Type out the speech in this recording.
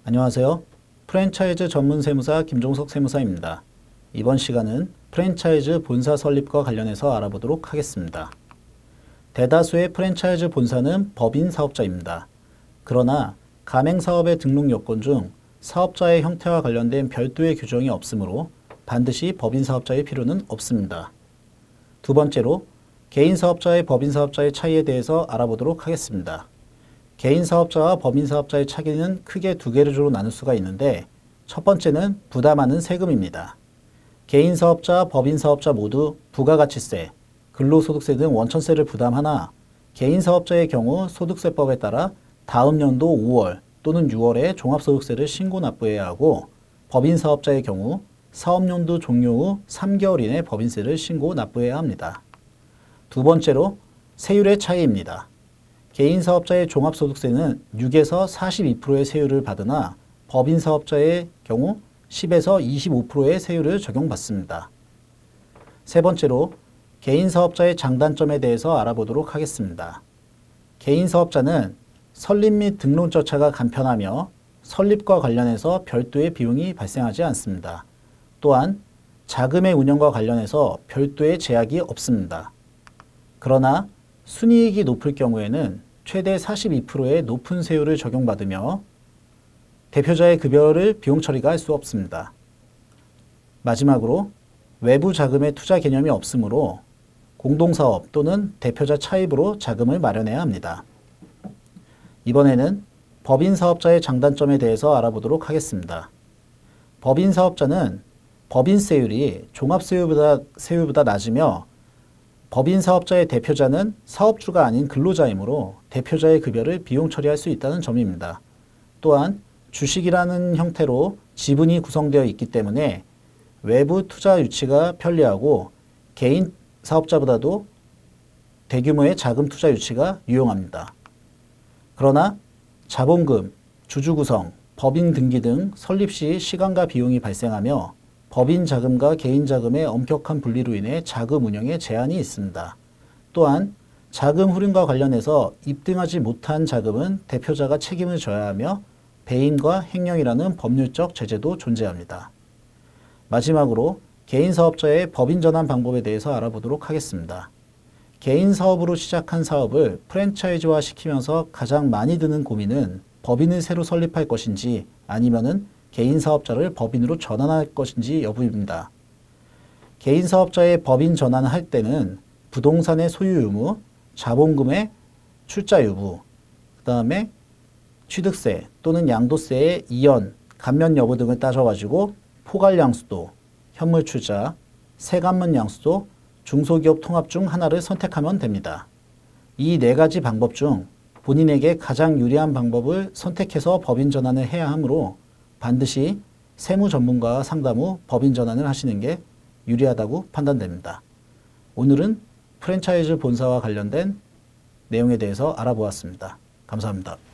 안녕하세요. 프랜차이즈 전문 세무사 김종석 세무사입니다. 이번 시간은 프랜차이즈 본사 설립과 관련해서 알아보도록 하겠습니다. 대다수의 프랜차이즈 본사는 법인 사업자입니다. 그러나 가맹사업의 등록 요건 중 사업자의 형태와 관련된 별도의 규정이 없으므로 반드시 법인 사업자의 필요는 없습니다. 두 번째로 개인 사업자의 법인 사업자의 차이에 대해서 알아보도록 하겠습니다. 개인 사업자와 법인 사업자의 차이는 크게 두 개로 나눌 수가 있는데, 첫 번째는 부담하는 세금입니다. 개인 사업자, 법인 사업자 모두 부가가치세, 근로소득세 등 원천세를 부담하나 개인 사업자의 경우 소득세법에 따라 다음 연도 5월 또는 6월에 종합소득세를 신고 납부해야 하고, 법인 사업자의 경우 사업연도 종료 후 3개월 이내 법인세를 신고 납부해야 합니다. 두 번째로 세율의 차이입니다. 개인 사업자의 종합소득세는 6에서 42%의 세율을 받으나 법인 사업자의 경우 10에서 25%의 세율을 적용받습니다. 세 번째로 개인 사업자의 장단점에 대해서 알아보도록 하겠습니다. 개인 사업자는 설립 및 등록 절차가 간편하며 설립과 관련해서 별도의 비용이 발생하지 않습니다. 또한 자금의 운영과 관련해서 별도의 제약이 없습니다. 그러나 순이익이 높을 경우에는 최대 42%의 높은 세율을 적용받으며 대표자의 급여를 비용 처리가 할 수 없습니다. 마지막으로 외부 자금의 투자 개념이 없으므로 공동사업 또는 대표자 차입으로 자금을 마련해야 합니다. 이번에는 법인 사업자의 장단점에 대해서 알아보도록 하겠습니다. 법인 사업자는 법인세율이 종합세율보다 낮으며 법인 사업자의 대표자는 사업주가 아닌 근로자이므로 대표자의 급여를 비용 처리할 수 있다는 점입니다. 또한 주식이라는 형태로 지분이 구성되어 있기 때문에 외부 투자 유치가 편리하고 개인 사업자보다도 대규모의 자금 투자 유치가 유용합니다. 그러나 자본금, 주주 구성, 법인 등기 등 설립 시 시간과 비용이 발생하며 법인 자금과 개인 자금의 엄격한 분리로 인해 자금 운영에 제한이 있습니다. 또한 자금 흐름과 관련해서 입증하지 못한 자금은 대표자가 책임을 져야 하며 배임과 횡령이라는 법률적 제재도 존재합니다. 마지막으로 개인 사업자의 법인 전환 방법에 대해서 알아보도록 하겠습니다. 개인 사업으로 시작한 사업을 프랜차이즈화 시키면서 가장 많이 드는 고민은 법인을 새로 설립할 것인지 아니면은 개인 사업자를 법인으로 전환할 것인지 여부입니다. 개인 사업자의 법인 전환을 할 때는 부동산의 소유 유무, 자본금의 출자 여부, 그 다음에 취득세 또는 양도세의 이연, 감면 여부 등을 따져가지고 포괄 양수도, 현물 출자, 세감면 양수도, 중소기업 통합 중 하나를 선택하면 됩니다. 이 네 가지 방법 중 본인에게 가장 유리한 방법을 선택해서 법인 전환을 해야 하므로 반드시 세무 전문가와 상담 후 법인 전환을 하시는 게 유리하다고 판단됩니다. 오늘은 프랜차이즈 본사와 관련된 내용에 대해서 알아보았습니다. 감사합니다.